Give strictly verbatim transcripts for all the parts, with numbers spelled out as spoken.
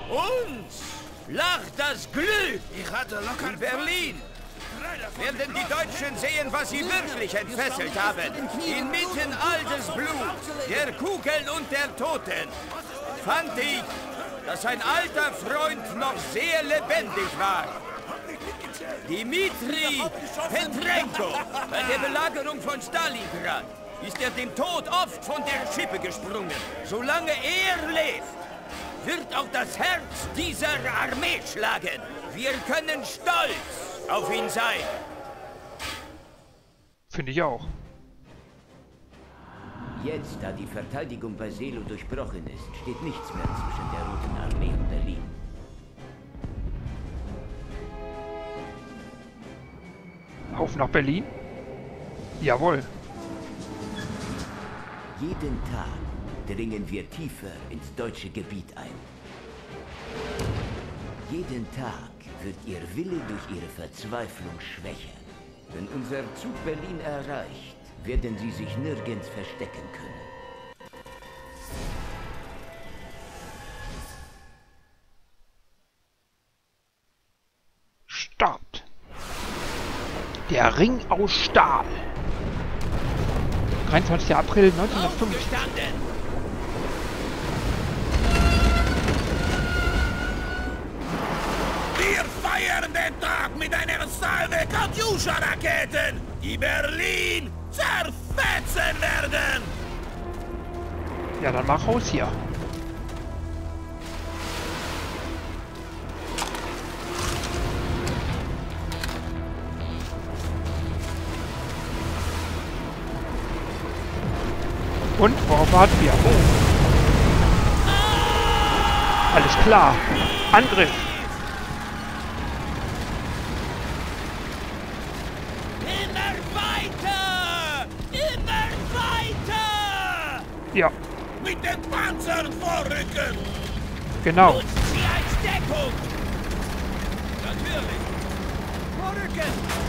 Uns lacht das Glück. Ich hatte locker In Berlin werden die Deutschen sehen, was sie wirklich entfesselt haben. Inmitten all des Bluts, der Kugeln und der Toten, fand ich, dass ein alter Freund noch sehr lebendig war. Dimitri Petrenko. Bei der Belagerung von Stalingrad ist er dem Tod oft von der Schippe gesprungen. Solange er lebt, wird auch das Herz dieser Armee schlagen. Wir können stolz auf ihn sein. Finde ich auch. Jetzt, da die Verteidigung bei Selo durchbrochen ist, steht nichts mehr zwischen der Roten Armee und Berlin. Auf nach Berlin? Jawohl. Jeden Tag dringen wir tiefer ins deutsche Gebiet ein. Jeden Tag wird ihr Wille durch ihre Verzweiflung schwächer. Wenn unser Zug Berlin erreicht, werden sie sich nirgends verstecken können. Start. Der Ring aus Stahl. dreiundzwanzigster April neunzehnhundertfünfzig. Wir feiern den Tag mit einer Salve Katjuscha-Raketen, die Berlin zerfetzen werden. Ja, dann mach raus hier. Und worauf warten wir? Oh. Alles klar. Angriff. Immer weiter! Immer weiter! Ja, Mit den Panzern vorrücken. genau. Nutzt sie als Deckung! Natürlich! Vorrücken!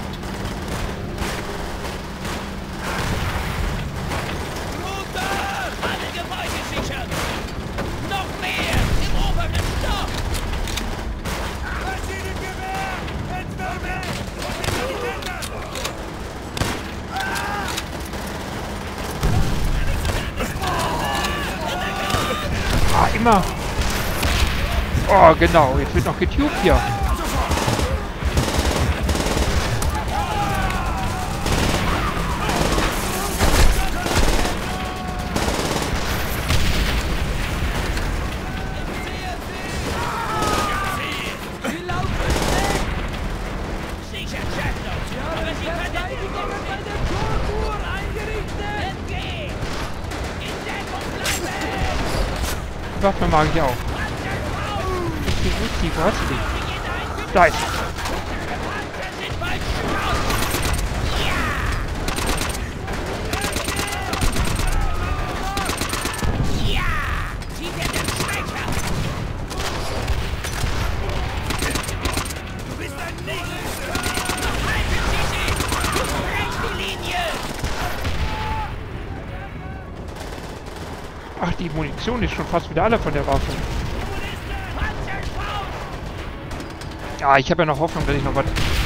Runter! Alle Gebäude sichern! Noch mehr! Im oberen Stock! Maschinengewehr! Entwürfe! Und die Militäter! Ah, immer. Oh, genau. Jetzt wird noch getubt hier. Sicher, Cheflos! Aber sie verteidigen eine Tormur eingerichtet! Entgeh! In Deckung bleiben! Warte mal, mag ich auch. Die Uzi, wo hast du die? Da ist sie. Panzer sind bald raus! Ja! Ja! Sie werden schwächer! Du bist ein Nichts! Noch halten Sie sich! Du sprengst die Linie! Ach, die Munition ist schon fast wieder alle von der Waffe. Panzerfaust! Ja, ich habe ja noch Hoffnung, dass ich noch was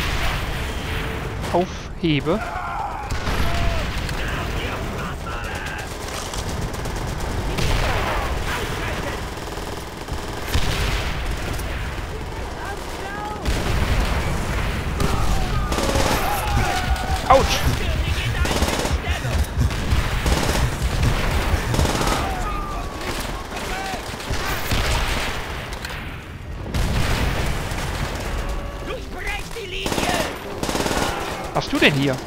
aufhebe. Autsch! Durchbrechst die Linie! Was hast du denn hier?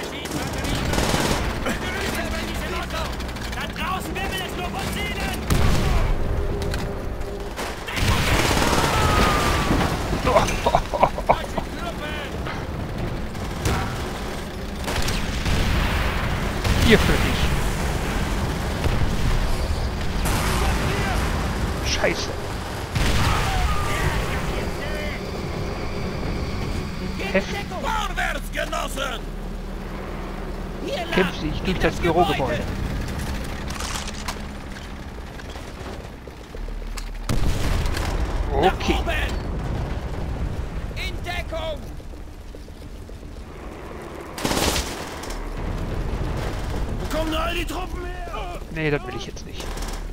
Da draußen wirbelt es nur von Zielen! Hier für dich. Scheiße. Heftig. Vorwärts, Genossen. Kämpft sich durch das Bürogebäude. Okay. In Deckung! Wo kommen all die Truppen her? Nee, das will ich jetzt nicht.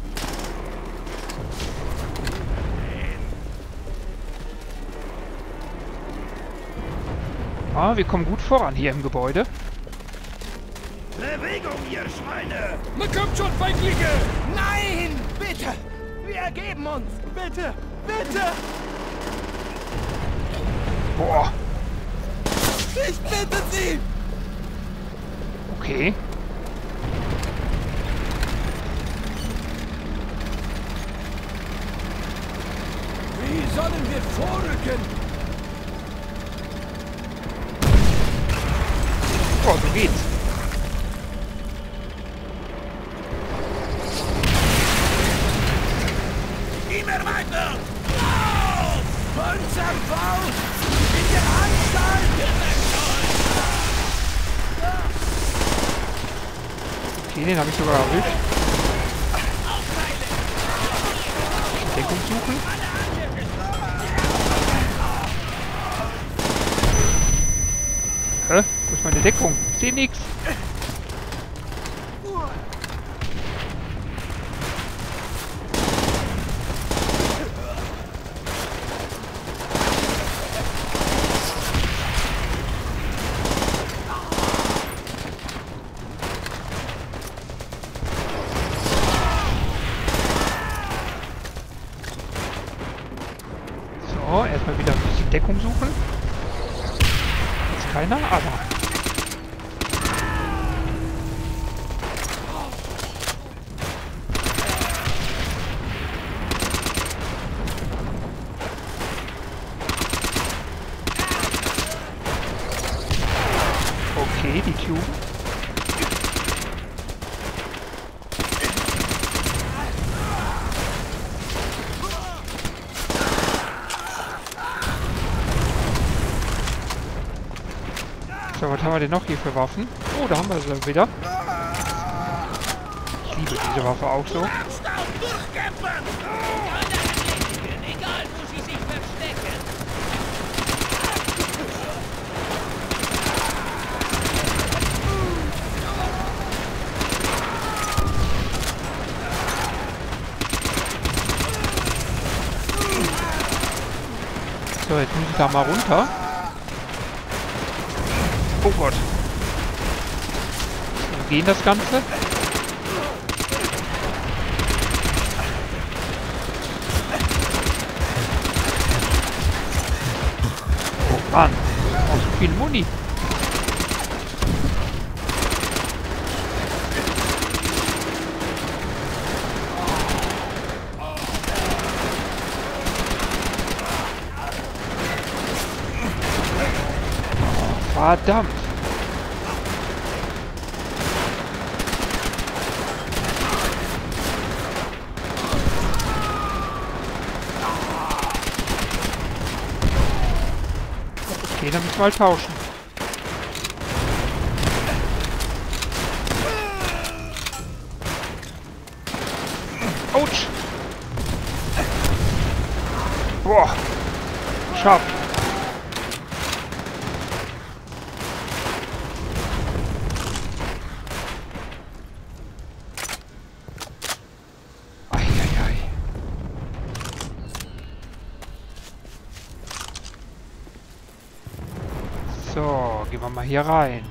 Ah, wir kommen gut voran hier im Gebäude. Bewegung, ihr Schweine! Man kommt schon, Feindlinge! Nein! Bitte! Wir ergeben uns! Bitte! Bitte! Boah. Ich bitte Sie! Okay. Wie sollen wir vorrücken? Oh, so geht's. Immer weiter! Panzerbau! In der Anstalt! Okay, den habe ich sogar erwischt. Deckung suchen. Hä? Wo ist meine Deckung? Ich sehe nichts. So, erstmal wieder ein bisschen Deckung suchen. Jetzt keiner, aber... Okay, die Tube. So, was haben wir denn noch hier für Waffen? Oh, da haben wir sie wieder. Ich liebe diese Waffe auch so. Ernsthaft durchkämpfen! Egal, wo sie sich verstecken! So, jetzt muss ich da mal runter. Oh Gott. Wo geht das Ganze? Oh Mann. Oh, so viel Muni. Verdammt. Okay, dann müssen wir halt tauschen. Autsch. Boah. Scharf. So, gehen wir mal hier rein.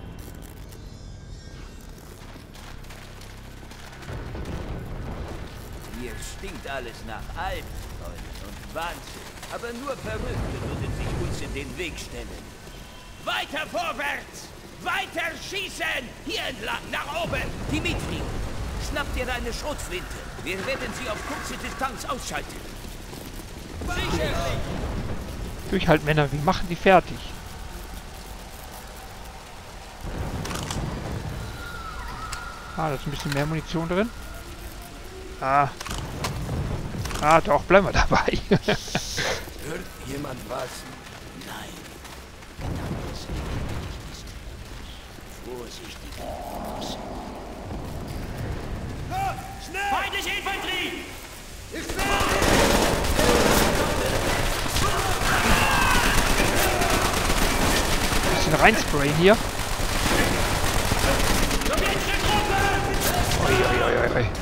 Hier stinkt alles nach Albträumen und Wahnsinn. Aber nur Verrückte würden sich uns in den Weg stellen. Weiter vorwärts! Weiter schießen! Hier entlang, nach oben! Dimitri, schnapp dir eine Schrotflinte. Wir werden sie auf kurze Distanz ausschalten. Sicherlich! Durchhalt, Männer, wir machen die fertig. Ah, da ist ein bisschen mehr Munition drin. Ah. Ah, doch, bleiben wir dabei. Hört jemand was? Nein. Das ist vorsichtig. Feindliche Infanterie! Ich will! bisschen reinsprayen hier. Ui, ui, ui, ui.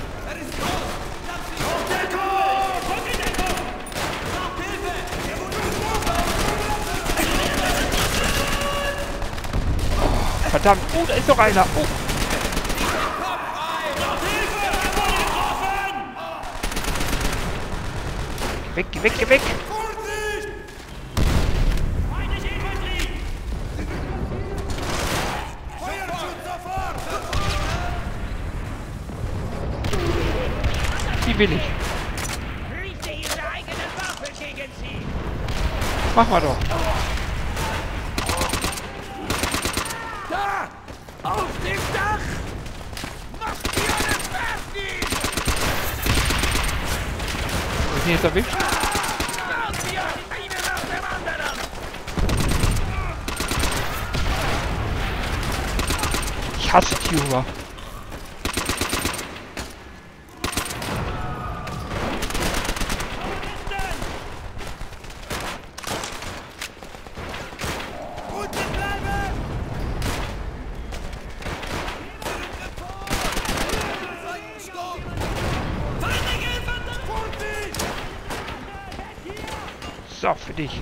Oh, verdammt. Oh, da ist doch einer. Oh. Geh weg, geh weg, geh weg. Die will ich. Richte ihre eigene Waffe gegen sie! Mach mal doch. Da! Auf dem Dach! Macht ihr alles fertig! Ist ihn jetzt erwischt? Macht ihr eine nach dem anderen! Ich hasse Tuber. So, für dich.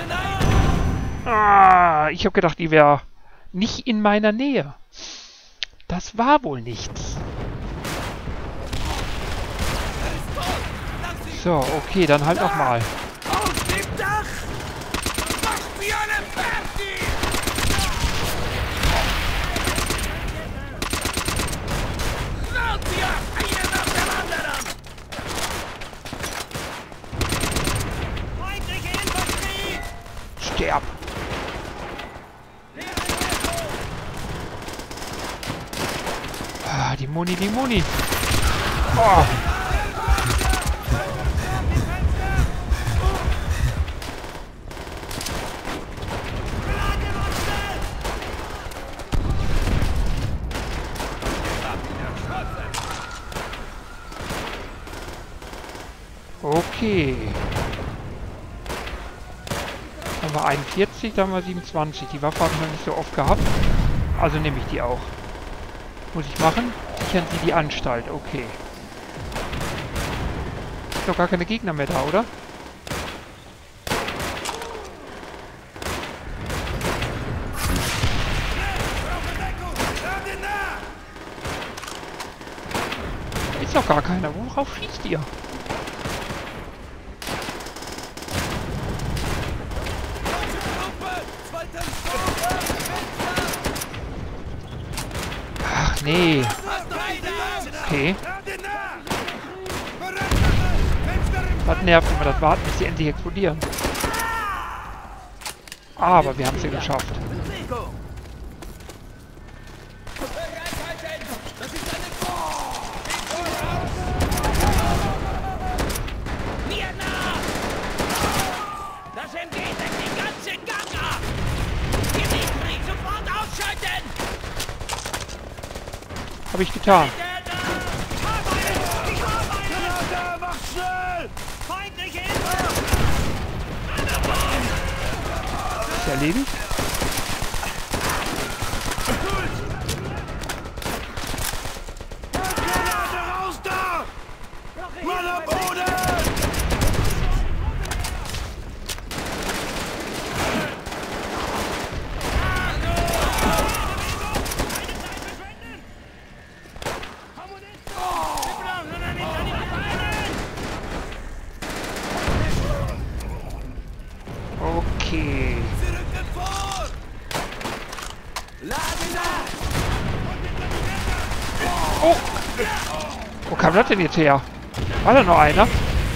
Ah, ich habe gedacht, die wäre nicht in meiner Nähe. Das war wohl nichts. So, okay, dann halt nochmal. Auf dem Dach! Macht ihr alle fertig! Macht ihr eine nach dem anderen! Feindliche Infanterie! Sterb. Ah, die Muni, die Muni. Oh. Okay. Dann haben wir einundvierzig, dann haben wir siebenundzwanzig. Die Waffe habe ich noch nicht so oft gehabt. Also nehme ich die auch. Muss ich machen? Sichern Sie die Anstalt. Okay. Ist doch gar keine Gegner mehr da, oder? Ist doch gar keiner. Worauf schießt ihr? Ach nee. Okay. Das nervt immer, das Warten, bis sie endlich explodieren. Aber wir haben es ja geschafft. Mir nach! Das M G deckt den ganzen Gang ab! Dimitri, sofort ausschalten! Habe ich getan. Ist erledigt? Raus da! Mann am Boden! Okay. Oh! Wo kam das denn jetzt her? War da noch einer?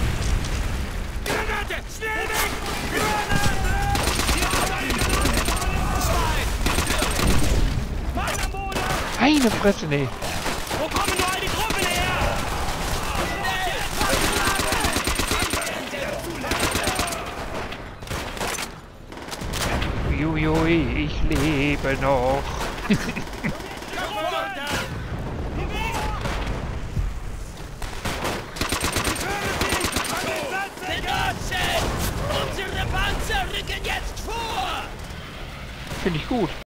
Eine Fresse, nee. Wo kommen nur all die Truppen her? Uiuiui, ich lebe noch. Benutzen! Unsere Panzer rücken jetzt vor! Finde ich gut.